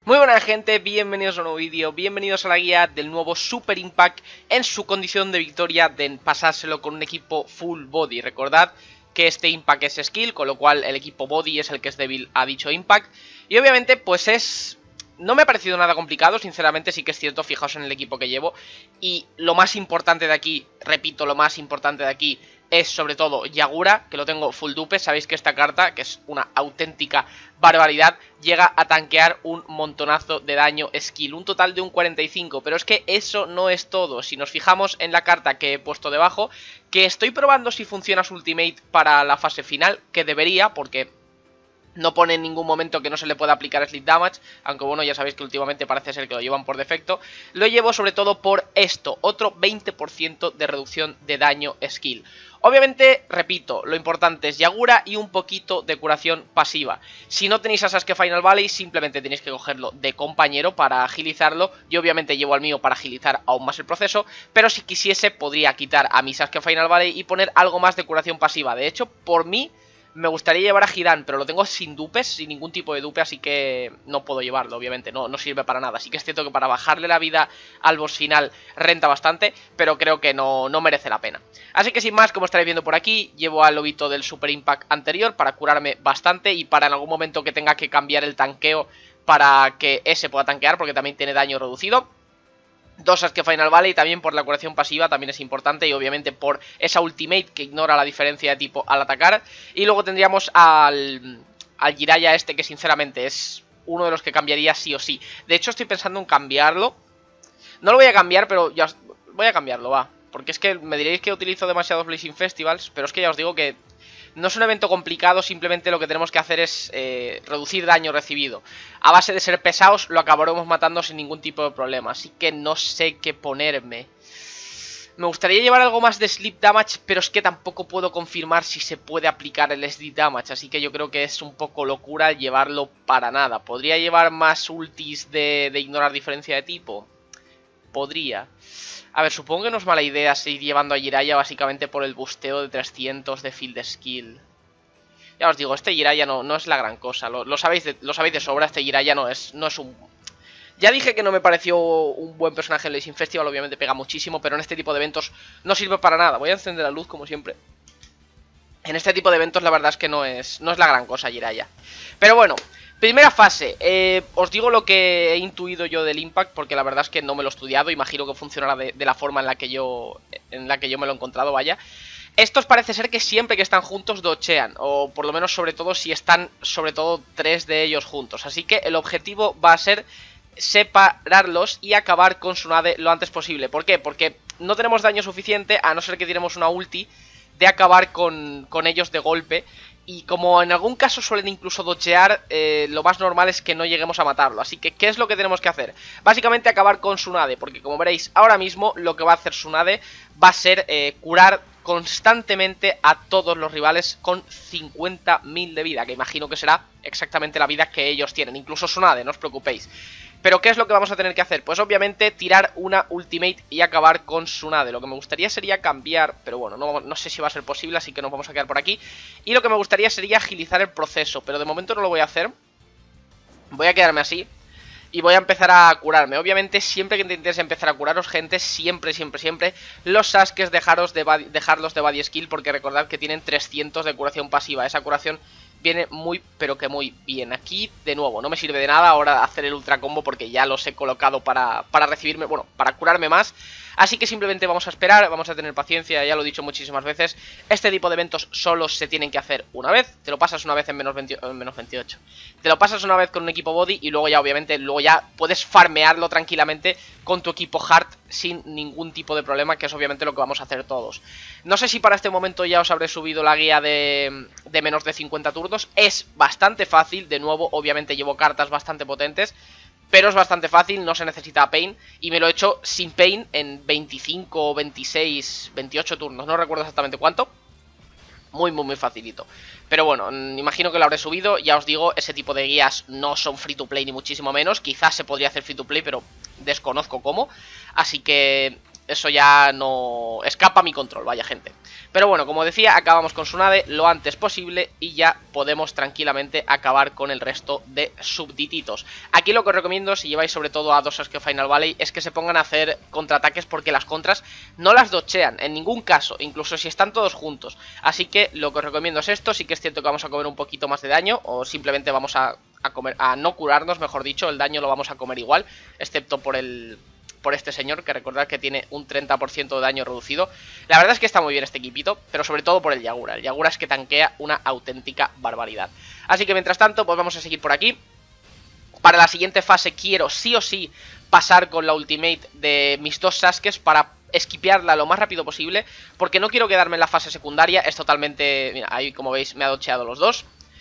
Muy buena gente, bienvenidos a un nuevo vídeo, bienvenidos a la guía del nuevo Super Impact en su condición de victoria de pasárselo con un equipo full body. Recordad que este Impact es skill, con lo cual el equipo body es el que es débil a dicho Impact. Y obviamente pues es... No me ha parecido nada complicado, sinceramente sí que es cierto, fijaos en el equipo que llevo. Y lo más importante de aquí, repito, lo más importante de aquí es sobre todo Yagura, que lo tengo full dupe. Sabéis que esta carta, que es una auténtica barbaridad, llega a tanquear un montonazo de daño skill, un total de un 45, pero es que eso no es todo. Si nos fijamos en la carta que he puesto debajo, que estoy probando si funciona su ultimate para la fase final, que debería, porque no pone en ningún momento que no se le pueda aplicar Sleep Damage, aunque bueno, ya sabéis que últimamente parece ser que lo llevan por defecto. Lo llevo sobre todo por esto, otro 20% de reducción de daño skill. Obviamente, repito, lo importante es Yagura y un poquito de curación pasiva. Si no tenéis a Sasuke Final Valley, simplemente tenéis que cogerlo de compañero para agilizarlo. Yo obviamente llevo al mío para agilizar aún más el proceso, pero si quisiese podría quitar a mi Sasuke Final Valley y poner algo más de curación pasiva. De hecho, por mí me gustaría llevar a Hidan, pero lo tengo sin dupes, sin ningún tipo de dupe, así que no puedo llevarlo, obviamente, no sirve para nada. Así que es cierto que para bajarle la vida al boss final renta bastante, pero creo que no merece la pena. Así que sin más, como estaréis viendo por aquí, llevo al lobito del Super Impact anterior para curarme bastante y para en algún momento que tenga que cambiar el tanqueo para que ese pueda tanquear, porque también tiene daño reducido. Dos Sasuke Final Valley también por la curación pasiva también es importante y obviamente por esa ultimate que ignora la diferencia de tipo al atacar. Y luego tendríamos al Jiraiya este que sinceramente es uno de los que cambiaría sí o sí. De hecho estoy pensando en cambiarlo. No lo voy a cambiar, pero ya voy a cambiarlo, va. Porque es que me diréis que utilizo demasiados Blazing Festivals, pero es que ya os digo que no es un evento complicado, simplemente lo que tenemos que hacer es reducir daño recibido. A base de ser pesados lo acabaremos matando sin ningún tipo de problema, así que no sé qué ponerme. Me gustaría llevar algo más de Sleep Damage, pero es que tampoco puedo confirmar si se puede aplicar el Sleep Damage, así que yo creo que es un poco locura llevarlo para nada. ¿Podría llevar más ultis de ignorar diferencia de tipo? Podría. A ver, supongo que no es mala idea seguir llevando a Jiraiya básicamente por el busteo de 300 de Field Skill. Ya os digo, este Jiraiya no es la gran cosa. Lo sabéis de sobra, este Jiraiya no es un... Ya dije que no me pareció un buen personaje en Blazing Festival, obviamente pega muchísimo, pero en este tipo de eventos no sirve para nada. Voy a encender la luz como siempre. En este tipo de eventos la verdad es que no es la gran cosa Jiraiya. Pero bueno, primera fase, os digo lo que he intuido yo del Impact, porque la verdad es que no me lo he estudiado, imagino que funcionará de la forma en la que yo me lo he encontrado, vaya. Estos parece ser que siempre que están juntos dochean, o por lo menos sobre todo si están sobre todo 3 de ellos juntos. Así que el objetivo va a ser separarlos y acabar con Tsunade lo antes posible. ¿Por qué? Porque no tenemos daño suficiente, a no ser que tiremos una ulti, de acabar con ellos de golpe. Y como en algún caso suelen incluso dodgear, lo más normal es que no lleguemos a matarlo. Así que, ¿qué es lo que tenemos que hacer? Básicamente acabar con Tsunade, porque como veréis, ahora mismo lo que va a hacer Tsunade va a ser curar constantemente a todos los rivales con 50.000 de vida, que imagino que será exactamente la vida que ellos tienen, incluso Tsunade, no os preocupéis. Pero ¿qué es lo que vamos a tener que hacer? Pues obviamente tirar una ultimate y acabar con Tsunade. Lo que me gustaría sería cambiar, pero bueno, no sé si va a ser posible, así que nos vamos a quedar por aquí. Y lo que me gustaría sería agilizar el proceso, pero de momento no lo voy a hacer. Voy a quedarme así y voy a empezar a curarme. Obviamente siempre que intentéis empezar a curaros, gente, siempre los Sasuke dejarlos de body skill, porque recordad que tienen 300 de curación pasiva. Esa curación viene muy, pero que muy bien. Aquí, de nuevo, no me sirve de nada ahora hacer el ultra combo porque ya los he colocado para recibirme, bueno, para curarme más. Así que simplemente vamos a esperar, vamos a tener paciencia, ya lo he dicho muchísimas veces. Este tipo de eventos solo se tienen que hacer una vez. Te lo pasas una vez en menos 28. Te lo pasas una vez con un equipo body y luego ya, obviamente, puedes farmearlo tranquilamente con tu equipo hard sin ningún tipo de problema, que es obviamente lo que vamos a hacer todos. No sé si para este momento ya os habré subido la guía de menos de 50 turnos. Es bastante fácil, de nuevo, obviamente llevo cartas bastante potentes, pero es bastante fácil, no se necesita Pain. Y me lo he hecho sin Pain en 25, 26, 28 turnos, no recuerdo exactamente cuánto. Muy facilito. Pero bueno, imagino que lo habré subido. Ya os digo, ese tipo de guías no son free to play ni muchísimo menos. Quizás se podría hacer free to play, pero desconozco cómo. Así que eso ya no escapa a mi control, vaya gente. Pero bueno, como decía, acabamos con Tsunade lo antes posible y ya podemos tranquilamente acabar con el resto de súbditos. Aquí lo que os recomiendo, si lleváis sobre todo a 2 Sasuke Final Valley, es que se pongan a hacer contraataques, porque las contras no las dochean en ningún caso, incluso si están todos juntos. Así que lo que os recomiendo es esto. Sí que es cierto que vamos a comer un poquito más de daño, o simplemente vamos a comer, a no curarnos, mejor dicho, el daño lo vamos a comer igual, excepto por este señor, que recordad que tiene un 30% de daño reducido. La verdad es que está muy bien este equipito, pero sobre todo por el Yagura. El Yagura es que tanquea una auténtica barbaridad. Así que mientras tanto, pues vamos a seguir por aquí. Para la siguiente fase quiero sí o sí pasar con la ultimate de mis 2 Sasuke para esquipearla lo más rápido posible, porque no quiero quedarme en la fase secundaria. Es totalmente... Mira, ahí como veis me ha docheado los dos.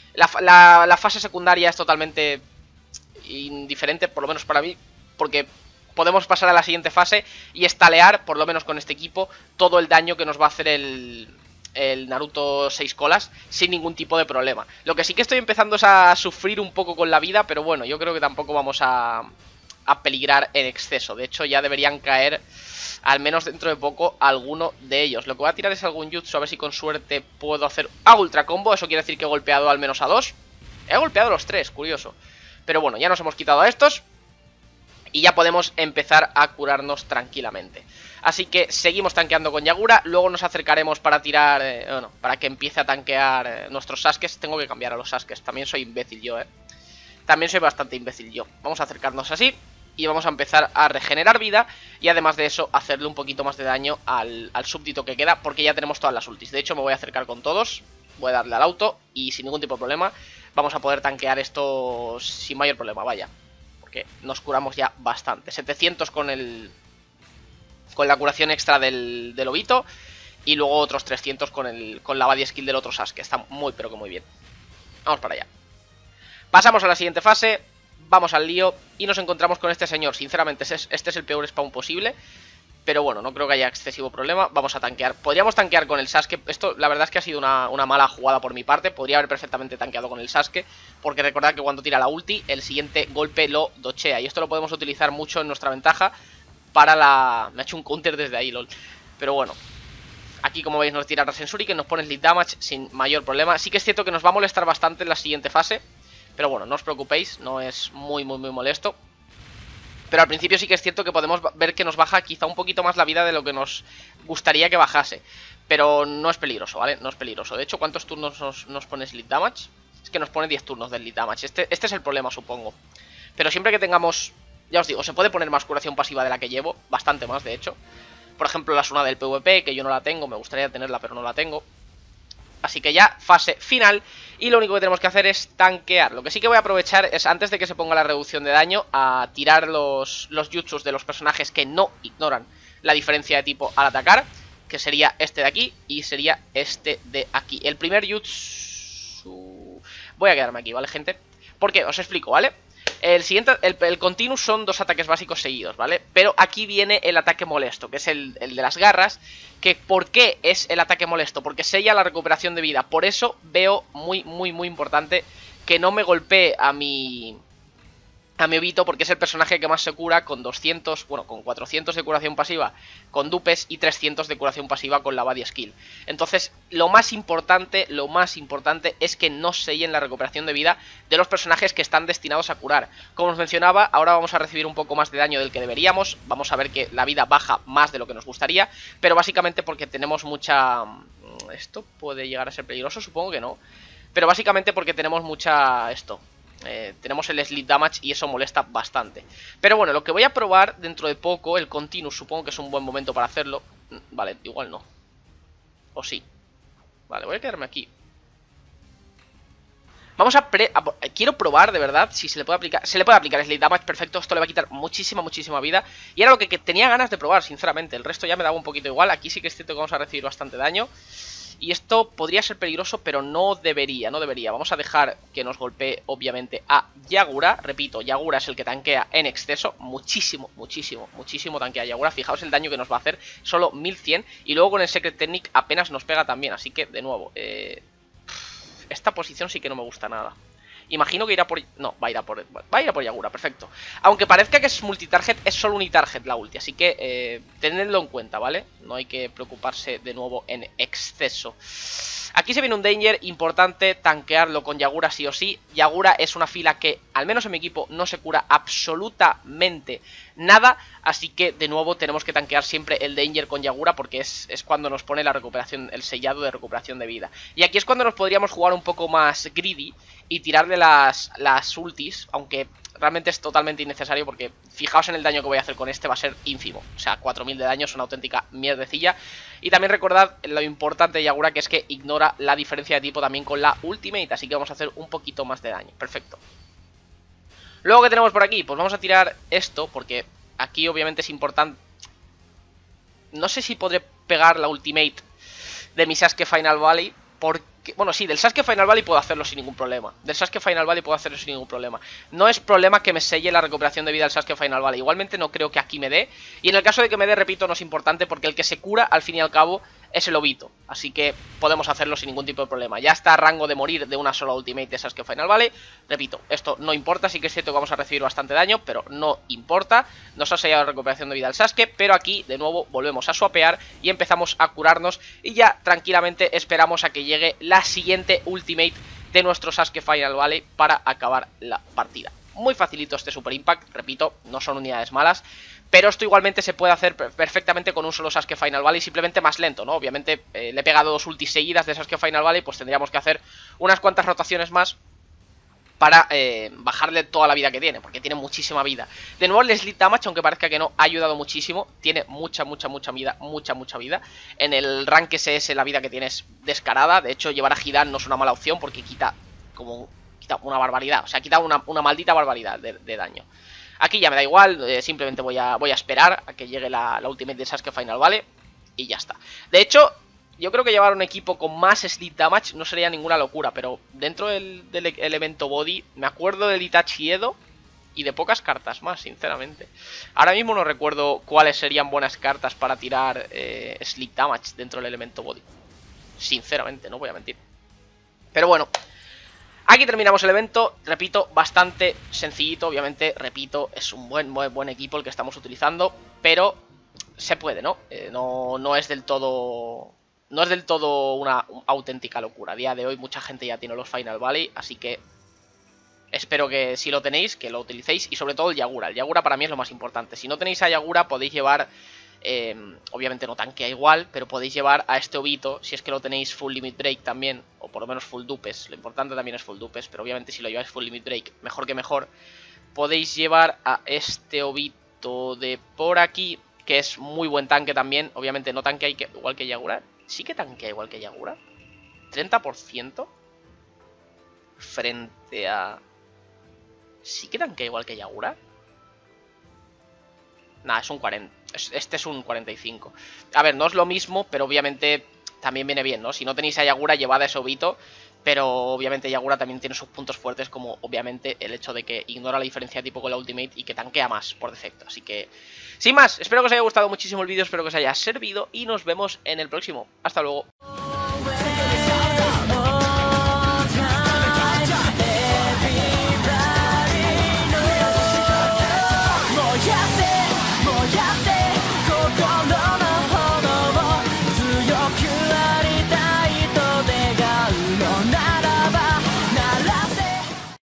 La fase secundaria es totalmente indiferente, por lo menos para mí, porque podemos pasar a la siguiente fase y estalear, por lo menos con este equipo, todo el daño que nos va a hacer el Naruto 6 colas sin ningún tipo de problema. Lo que sí que estoy empezando es a sufrir un poco con la vida, pero bueno, yo creo que tampoco vamos a peligrar en exceso. De hecho, ya deberían caer, al menos dentro de poco, alguno de ellos. Lo que voy a tirar es algún jutsu, a ver si con suerte puedo hacer... ultra combo, eso quiere decir que he golpeado al menos a 2. He golpeado a los 3, curioso. Pero bueno, ya nos hemos quitado a estos y ya podemos empezar a curarnos tranquilamente. Así que seguimos tanqueando con Yagura. Luego nos acercaremos para tirar... bueno, para que empiece a tanquear nuestros Sasuke. Tengo que cambiar a los Sasuke. También soy imbécil yo, También soy bastante imbécil yo. Vamos a acercarnos así y vamos a empezar a regenerar vida. Y además de eso, hacerle un poquito más de daño al súbdito que queda, porque ya tenemos todas las ultis. De hecho, me voy a acercar con todos. Voy a darle al auto y sin ningún tipo de problema vamos a poder tanquear esto sin mayor problema, vaya. Porque nos curamos ya bastante. 700 con la curación extra del Obito. Y luego otros 300 con la body skill del otro Sasuke. Está muy pero que muy bien. Vamos para allá. Pasamos a la siguiente fase. Vamos al lío y nos encontramos con este señor. Sinceramente este es el peor spawn posible, pero bueno, no creo que haya excesivo problema. Vamos a tanquear. Podríamos tanquear con el Sasuke. Esto la verdad es que ha sido una mala jugada por mi parte. Podría haber perfectamente tanqueado con el Sasuke, porque recordad que cuando tira la ulti, el siguiente golpe lo dochea. Y esto lo podemos utilizar mucho en nuestra ventaja para la... Me ha hecho un counter desde ahí, lol. Pero bueno, aquí como veis nos tira Rasensuri, que nos pone Sleep Damage sin mayor problema. Sí que es cierto que nos va a molestar bastante en la siguiente fase, pero bueno, no os preocupéis, no es muy molesto. Pero al principio sí que es cierto que podemos ver que nos baja quizá un poquito más la vida de lo que nos gustaría que bajase. Pero no es peligroso, ¿vale? No es peligroso. De hecho, ¿cuántos turnos nos pone Sleep Damage? Es que nos pone 10 turnos de Sleep Damage. Este es el problema, supongo. Pero siempre que tengamos... Ya os digo, se puede poner más curación pasiva de la que llevo. Bastante más, de hecho. Por ejemplo, la Tsunade del PvP, que yo no la tengo. Me gustaría tenerla, pero no la tengo. Así que ya, fase final. Y lo único que tenemos que hacer es tanquear. Lo que sí que voy a aprovechar es, antes de que se ponga la reducción de daño, a tirar los jutsus de los personajes que no ignoran la diferencia de tipo al atacar, que sería este de aquí y sería este de aquí. El primer jutsu... Voy a quedarme aquí, ¿vale, gente? Porque os explico, ¿vale? El siguiente, el continuous son 2 ataques básicos seguidos, ¿vale? Pero aquí viene el ataque molesto, que es el de las garras. Que ¿por qué es el ataque molesto? Porque sella la recuperación de vida. Por eso veo muy importante que no me golpee a mi Obito, porque es el personaje que más se cura con 200, bueno, con 400 de curación pasiva con dupes y 300 de curación pasiva con la body skill. Entonces, lo más importante es que no sellen la recuperación de vida de los personajes que están destinados a curar. Como os mencionaba, ahora vamos a recibir un poco más de daño del que deberíamos. Vamos a ver que la vida baja más de lo que nos gustaría, pero básicamente porque tenemos mucha... Esto puede llegar a ser peligroso, supongo que no. Pero básicamente porque tenemos mucha... tenemos el Sleep Damage y eso molesta bastante. Pero bueno, lo que voy a probar dentro de poco, el Continuous, supongo que es un buen momento para hacerlo. Vale, igual no. O sí. Vale, voy a quedarme aquí. Vamos a... quiero probar de verdad si se le puede aplicar... Se le puede aplicar Sleep Damage, perfecto. Esto le va a quitar muchísima vida. Y era lo que tenía ganas de probar, sinceramente. El resto ya me daba un poquito igual. Aquí sí que es cierto que vamos a recibir bastante daño. Y esto podría ser peligroso, pero no debería. Vamos a dejar que nos golpee, obviamente, a Yagura. Repito, Yagura es el que tanquea en exceso. Muchísimo tanquea Yagura. Fijaos el daño que nos va a hacer. Solo 1100. Y luego con el Secret Technique apenas nos pega también. Así que, de nuevo, esta posición sí que no me gusta nada. Imagino que irá por... No, va a ir a por Yagura, perfecto. Aunque parezca que es multitarget, es solo unitarget la ulti, así que tenedlo en cuenta, ¿vale? No hay que preocuparse de nuevo en exceso. Aquí se viene un danger importante, tanquearlo con Yagura sí o sí. Yagura es una fila que, al menos en mi equipo, no se cura absolutamente nada. Así que, de nuevo, tenemos que tanquear siempre el danger con Yagura porque es cuando nos pone la recuperación, el sellado de recuperación de vida. Y aquí es cuando nos podríamos jugar un poco más greedy y tirarle las ultis, aunque realmente es totalmente innecesario porque fijaos en el daño que voy a hacer con este, va a ser ínfimo. O sea, 4000 de daño es una auténtica mierdecilla. Y también recordad lo importante de Yagura, que es que ignora la diferencia de tipo también con la ultimate, así que vamos a hacer un poquito más de daño. Perfecto. Luego, ¿qué tenemos por aquí? Pues vamos a tirar esto, porque aquí obviamente es importante. No sé si podré pegar la ultimate de mi Sasuke Final Valley, porque... Bueno, sí, del Sasuke Final Valley puedo hacerlo sin ningún problema. Del Sasuke Final Valley puedo hacerlo sin ningún problema. No es problema que me selle la recuperación de vida del Sasuke Final Valley. Igualmente no creo que aquí me dé. Y en el caso de que me dé, repito, no es importante porque el que se cura, al fin y al cabo, es el Obito. Así que podemos hacerlo sin ningún tipo de problema. Ya está a rango de morir de una sola ultimate de Sasuke Final Valley. Repito, esto no importa. Sí que es cierto que vamos a recibir bastante daño, pero no importa. Nos ha sellado la recuperación de vida del Sasuke, pero aquí, de nuevo, volvemos a swapear y empezamos a curarnos. Y ya, tranquilamente, esperamos a que llegue la siguiente ultimate de nuestro Sasuke Final Valley para acabar la partida. Muy facilito este Super Impact, repito, no son unidades malas, pero esto igualmente se puede hacer perfectamente con un solo Sasuke Final Valley, simplemente más lento, ¿no? Obviamente le he pegado 2 ultis seguidas de Sasuke Final Valley, pues tendríamos que hacer unas cuantas rotaciones más para bajarle toda la vida que tiene, porque tiene muchísima vida. De nuevo el Sleep Damage, aunque parezca que no, ha ayudado muchísimo. Tiene mucha vida. En el rank SS la vida que tiene es descarada. De hecho, llevar a Hidan no es una mala opción porque quita una barbaridad. O sea, quita una maldita barbaridad de daño. Aquí ya me da igual, simplemente voy a esperar a que llegue la ultimate de Sasuke Final Valley y ya está. De hecho, yo creo que llevar un equipo con más Sleep Damage no sería ninguna locura, pero dentro del elemento Body, me acuerdo del Itachi Edo y de pocas cartas más, sinceramente. Ahora mismo no recuerdo cuáles serían buenas cartas para tirar Sleep Damage dentro del elemento Body. Sinceramente, no voy a mentir. Pero bueno, aquí terminamos el evento, repito, bastante sencillito, obviamente, repito, es un buen equipo el que estamos utilizando, pero se puede, ¿no? No es del todo... No es del todo una auténtica locura. A día de hoy mucha gente ya tiene los Final Valley, así que espero que si lo tenéis, que lo utilicéis. Y sobre todo el Yagura. El Yagura para mí es lo más importante. Si no tenéis a Yagura podéis llevar, obviamente no tanquea igual, pero podéis llevar a este Obito, si es que lo tenéis full limit break también, o por lo menos full dupes. Lo importante también es full dupes, pero obviamente si lo lleváis full limit break, mejor que mejor. Podéis llevar a este Obito de por aquí, que es muy buen tanque también. Obviamente no tanquea igual que Yagura. Sí que tanquea igual que Yagura. 30% frente a... ¿Sí que tanquea igual que Yagura? Nah, es un 40. Este es un 45. A ver, no es lo mismo, pero obviamente también viene bien, ¿no? Si no tenéis a Yagura, llevad a ese Obito. Pero obviamente Yagura también tiene sus puntos fuertes, como obviamente el hecho de que ignora la diferencia de tipo con la ultimate y que tanquea más por defecto. Así que, sin más, espero que os haya gustado muchísimo el vídeo, espero que os haya servido y nos vemos en el próximo. Hasta luego.